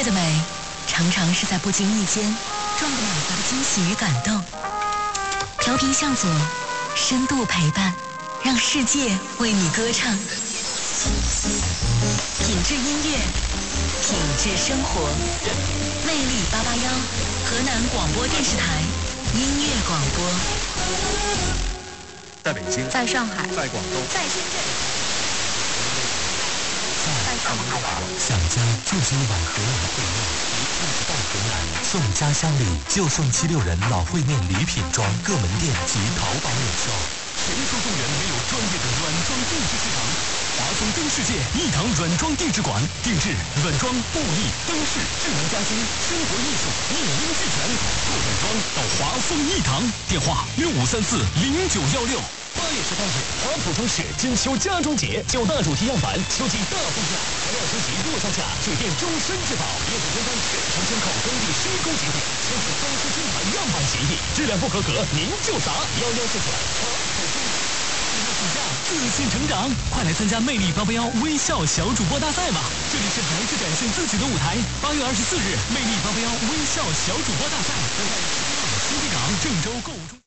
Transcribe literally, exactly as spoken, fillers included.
的美，常常是在不经意间撞个满怀的惊喜与感动。调频向左，深度陪伴，让世界为你歌唱。品质音乐，品质生活。魅力八八幺，河南广播电视台音乐广播。 在北京， 在上海， 在广州， 在深圳， 在上海。 想家就是一碗河南烩面，一趟到河南送家乡礼就送七六人老烩面礼品装，各门店及淘宝有售。 谁说动员没有专业的软装定制市场？华丰灯世界一堂软装定制馆，定制软装、布艺、灯饰、智能家居、生活艺术，一应俱全。做软装到华丰一堂，电话六五三四零九幺六。八月十三日，华普装饰金秋家装节，九大主题样板，秋季大放价，材料升级落下架，水电终身质保，业主订单全程监控，工地施工节点，签署装饰金牌样板协议，质量不合格您就砸。幺幺四九华普装饰。自信成长，快来参加魅力八八幺微笑小主播大赛吧！这里是孩子展现自己的舞台。八月二十四日，魅力八八幺微笑小主播大赛将在新机场郑州购物中。